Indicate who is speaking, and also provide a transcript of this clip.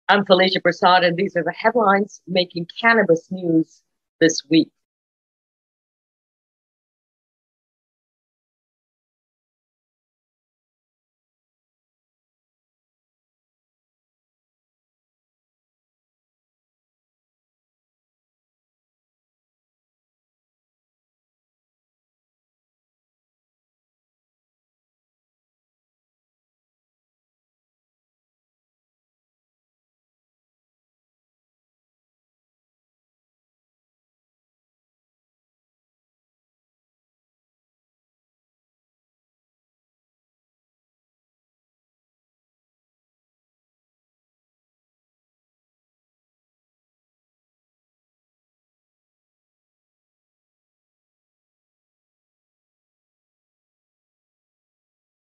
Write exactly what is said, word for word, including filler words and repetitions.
Speaker 1: I'm Felicia Prasad, and these are the headlines making cannabis news this week.